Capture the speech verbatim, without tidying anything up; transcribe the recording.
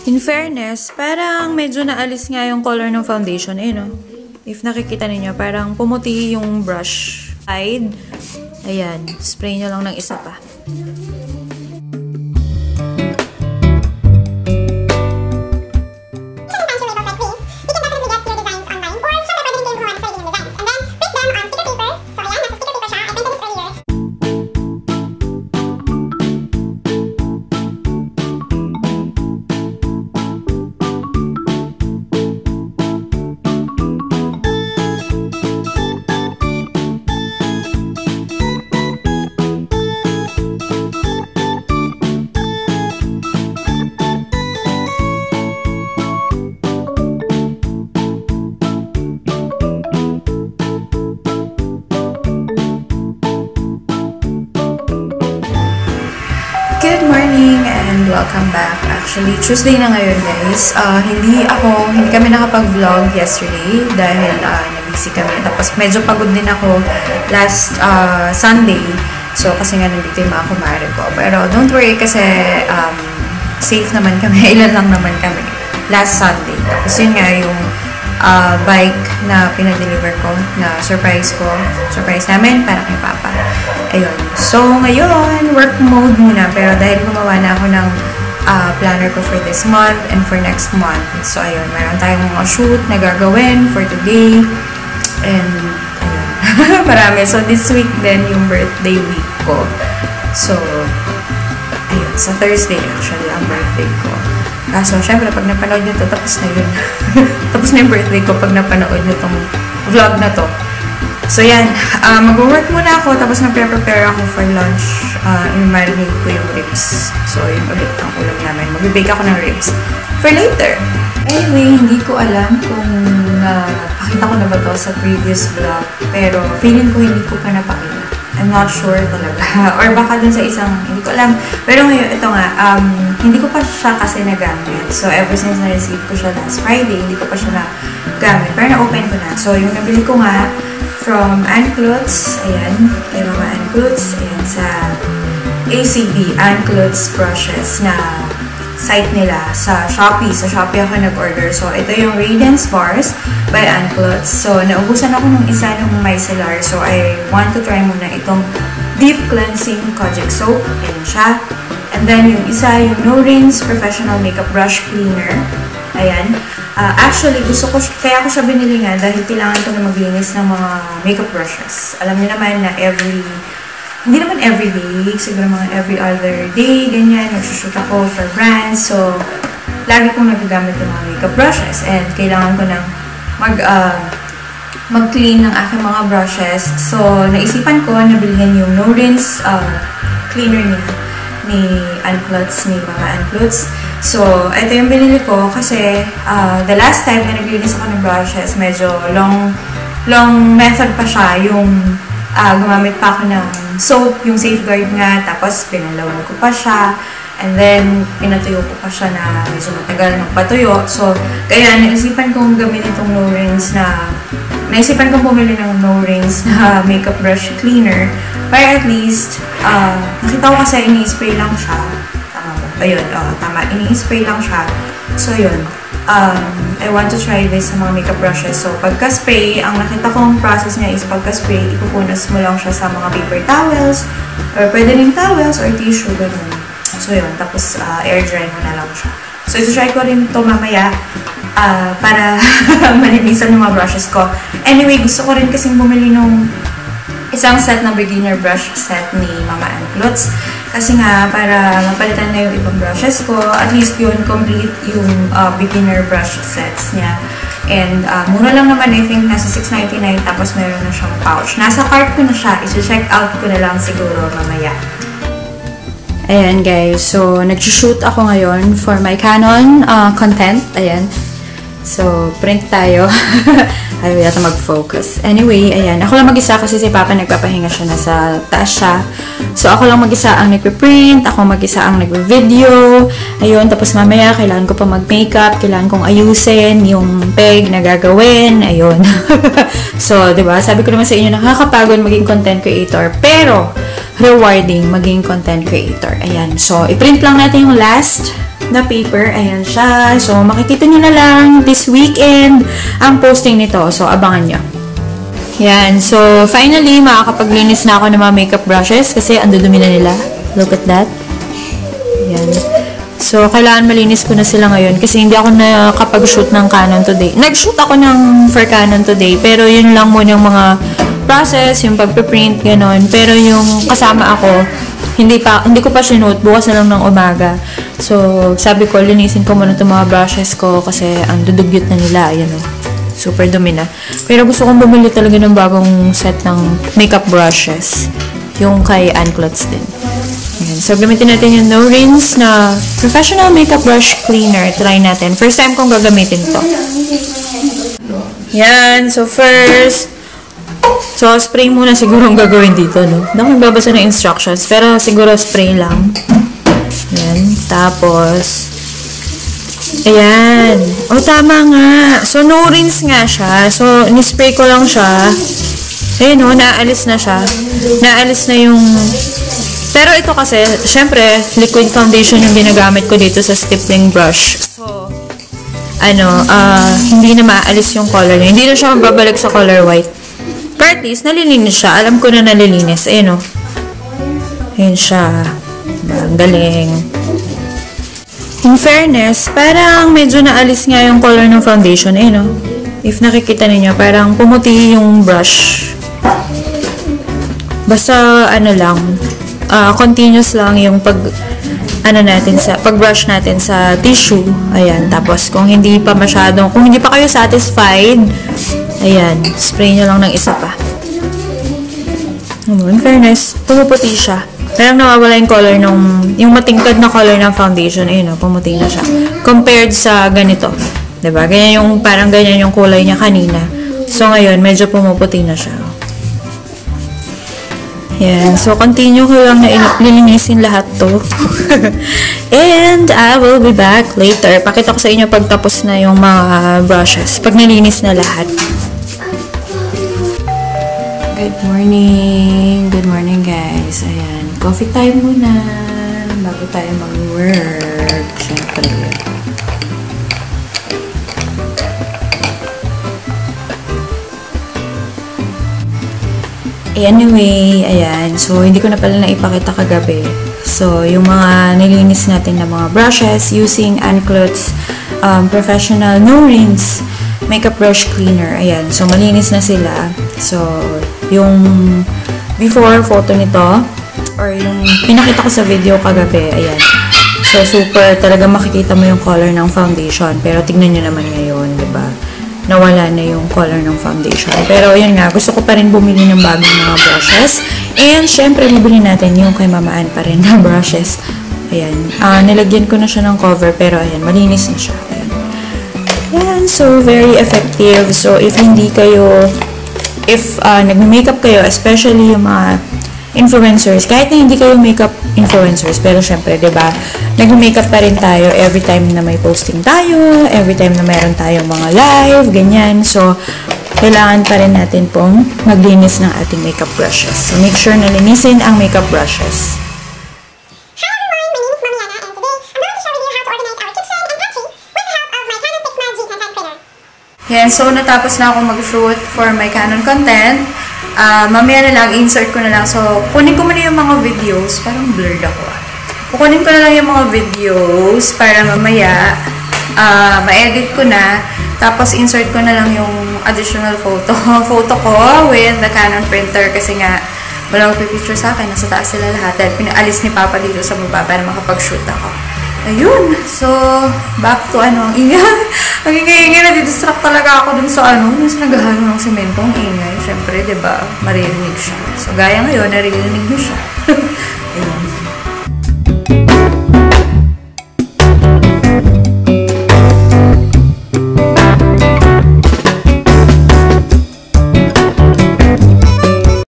In fairness, parang medyo naalis nga yung color ng foundation. Eh, no? If nakikita ninyo, parang pumuti yung brush side. Ayan, spray nyo lang ng isa pa. Good morning and welcome back. Actually, Tuesday na ngayon, guys. Uh, hindi ako, hindi kami nakapag-vlog yesterday dahil uh, nabisi kami. Tapos medyo pagod din ako last uh, Sunday. So, kasi nga nandito yung mga kumare ko. Pero don't worry kasi um, safe naman kami. Ilan lang naman kami last Sunday. Tapos yun nga yung uh, bike na pinadeliver ko, na surprise ko. Surprise namin para kay Papa. Ayun. So, ngayon, work mode muna. Pero dahil gumawa na ako ng uh, planner ko for this month and for next month. So, ayun. Meron tayong mga shoot na gagawin for today. And, ayun. Marami. So, this week din yung birthday week ko. So, ayun. Sa Thursday, actually, ang birthday ko. Kaso, syempre, pag napanood nyo to, tapos na yun. Tapos na yung birthday ko pag napanood nyo tong vlog na to. So, yan. Uh, Mag-work muna ako, tapos nag-prepare ako for lunch. Uh, I-marinate ko yung ribs. So, yun ulit ang ulam namin. Mag-bake ako ng ribs for later. Anyway, hindi ko alam kung uh, pakita ko na ba to sa previous vlog. Pero, feeling ko hindi ko pa napakita. I'm not sure talaga. Or baka dun sa isang, hindi ko alam. Pero ngayon, ito nga, um, hindi ko pa siya kasi nagamit. So, ever since na-receive ko siya last Friday, hindi ko pa siya nagamit. Pero na-open ko na. So, yung nabili ko nga, from Ann Klutz, ayan, kay Mama Ann Klutz, ayan, sa A C B, Ann Klutz Brushes, na site nila sa Shopee. Sa Shopee ako nag-order. So, ito yung Radiance Bars by Ann Klutz. So, naubusan ako ng isa ng micellar. So, I want to try muna itong Deep Cleansing Kojic Soap. Ayan siya. And then, yung isa, yung No Rinse Professional Makeup Brush Cleaner. Ayan. Uh, actually, gusto ko, kaya ko siya binili nga dahil kailangan ko na maglinis ng mga makeup brushes. Alam niyo naman na every, hindi naman every day, siguro mga every other day, ganyan, nagsushoot ako for brands. So, lagi kong nagagamit yung mga makeup brushes and kailangan ko nang mag, uh, mag-clean ng aking mga brushes. So, naisipan ko na bilhin yung No Rinse uh, cleaner niya ni Ann Klutz, ni Mama Ann Klutz. So, ito yung binili ko kasi uh, the last time na naglinis ako ng brushes, medyo long long method pa siya. Yung uh, gumamit pa ako ng soap, yung Safeguard nga, tapos pinalawan ko pa siya. And then, pinatuyo ko pa siya na medyo matagal magpatuyo. So, kaya naisipan kong gamitin itong No Rinse na naisipan kong bumili ng No Rinse na makeup brush cleaner para at least, uh, nakita ko kasi ini-spray lang siya. Ayun, oh, tama. Ini-spray lang siya. So, yun. Um, I want to try this sa mga makeup brushes. So, pagka-spray, ang nakita kong process niya is pagka-spray, ipupunas mo lang siya sa mga paper towels, or pwede rin towels, or tissue, ganun. So, yun. Tapos, uh, air dry mo na lang siya. So, ito-try ko rin ito mamaya uh, para malinisan yung mga brushes ko. Anyway, gusto ko rin kasing bumili nung isang set na beginner brush set ni Mama Ann Klutz. Kasi nga, para mapalitan na yung ibang brushes ko, at least yun, complete yung uh, beginner brush sets niya. And uh, mura lang naman, I think, nasa six ninety-nine, tapos meron na siyang pouch. Nasa cart ko na siya, i-check out ko na lang siguro mamaya. Ayan guys, so nag-shoot ako ngayon for my Canon uh, content. Ayan. So, print tayo. Ayaw yata mag-focus. Anyway, ayan. Ako lang mag-isa kasi si Papa nagpapahinga siya. Nasa taas siya. So, ako lang mag-isa ang nagpiprint. Ako mag-isa ang nagve-video. Ayun. Tapos mamaya, kailangan ko pa mag-makeup. Kailangan kong ayusin yung peg na gagawin. Ayun. So, diba? Sabi ko naman sa inyo, nakakapagod maging content creator. Pero, rewarding maging content creator. Ayan. So, i-print lang natin yung last na paper. Ayan siya. So, makikita nyo na lang this weekend ang posting nito. So, abangan nyo. Yan. So, finally, makakapaglinis na ako ng mga makeup brushes kasi ang dudumi na nila. Look at that. Yan. So, kailangan malinis ko na sila ngayon kasi hindi ako nakapag-shoot ng Canon today. Nag-shoot ako ng for Canon today, pero yun lang muna yung mga process, yung pagpe-print, gano'n. Pero yung kasama ako, hindi pa hindi ko pa sinuot, bukas na lang ng umaga. So, sabi ko, linisin ko muna itong mga brushes ko kasi ang dudugyot na nila. Ayan o. Super dumi na. Pero gusto kong bumili talaga ng bagong set ng makeup brushes. Yung kay Ann Klutz din. Ayan. So, gamitin natin yung No Rinse na professional makeup brush cleaner. Try natin. First time kong gagamitin to. Yan. So, first, so, spray muna siguro ang gagawin dito, no? Hindi ako nagbabasa ng instructions, pero siguro spray lang. Ayan. Tapos, ayan. O, tama nga. So, no rinse nga siya. So, ni-spray ko lang siya. Ayan, o, naalis na siya. Naalis na yung... Pero ito kasi, syempre, liquid foundation yung ginagamit ko dito sa stippling brush. So, ano, uh, hindi na maalis yung color niya. Hindi na siya mababalik sa color white. Pero at least, nalilinis siya. Alam ko na nalilinis. Ayan o. Ayan siya. Ang galing. In fairness, parang medyo naalis nga yung color ng foundation. Ayan o. If nakikita ninyo, parang pumuti yung brush. Basta, ano lang, uh, continuous lang yung pag, ano natin, sa pag-brush natin sa tissue. Ayan. Tapos, kung hindi pa masyadong, kung hindi pa kayo satisfied, ayan, spray nyo lang ng isa pa. In fairness, pumuputi siya. Parang nawawala yung color ng, yung matingkad na color ng foundation, ayun o, pumuti na siya. Compared sa ganito. Diba? Ganyan yung, parang ganyan yung kulay niya kanina. So, ngayon, medyo pumuputi na siya. Yan. So, continue ko lang na nilinisin lahat to. And, I will be back later. Pakita ko sa inyo pag tapos na yung mga brushes. Pag nalinis na lahat. Good morning. Good morning, guys. Ayan. Coffee time muna. Bago tayo mag-work. Siyempre. Anyway, ayan. So, hindi ko na pala naipakita kagabi. So, yung mga nilinis natin na mga brushes using Ann Klutz um, Professional No Rinse Makeup Brush Cleaner. Ayan. So, malinis na sila. So, yung before photo nito, or yung pinakita ko sa video kagabi, ayan. So, super talaga makikita mo yung color ng foundation. Pero, tignan nyo naman ngayon, diba? Nawala na yung color ng foundation. Pero, yun nga, gusto ko pa rin bumili ng bagong mga brushes. And, syempre, mabili natin yung kay Mama Ann pa rin na brushes. Ayan. Uh, nilagyan ko na siya ng cover, pero, ayan, malinis na siya. Ayan. Ayan. So, very effective. So, if hindi kayo, if uh, nag-makeup kayo, especially yung mga influencers, kahit na hindi kayo makeup influencers, pero syempre, diba, nag-makeup pa rin tayo every time na may posting tayo, every time na mayroon tayong mga live, ganyan. So, kailangan pa rin natin pong maglinis ng ating makeup brushes. So, make sure na linisin ang makeup brushes. Hi everyone, my name is Mamiana, and today I'm going to share with you how to organize our kitchen and pantry with the help of my Canon PIXMA G ten ten printer. Yan, so natapos na ako mag-shoot for my Canon content. Uh, mamaya na lang, insert ko na lang. So, kunin ko muna yung mga videos. Parang blurred ako ah. Kukunin ko na lang yung mga videos para mamaya uh, ma-edit ko na. Tapos, insert ko na lang yung additional photo. Photo ko with the Canon printer kasi nga wala magpipicture sa akin. Nasa taas sila lahat. Dahil pinaalis ni Papa dito sa baba para makapag-shoot ako. Ayun. So, back to ano, ingay. Ang ingay-ingay na didistract talaga ako dun sa ano, dun sa naghahalo ng semento. Ang ingay. Siyempre, diba, maririnig siya. So, gaya ngayon, naririnig niyo siya. Ayun.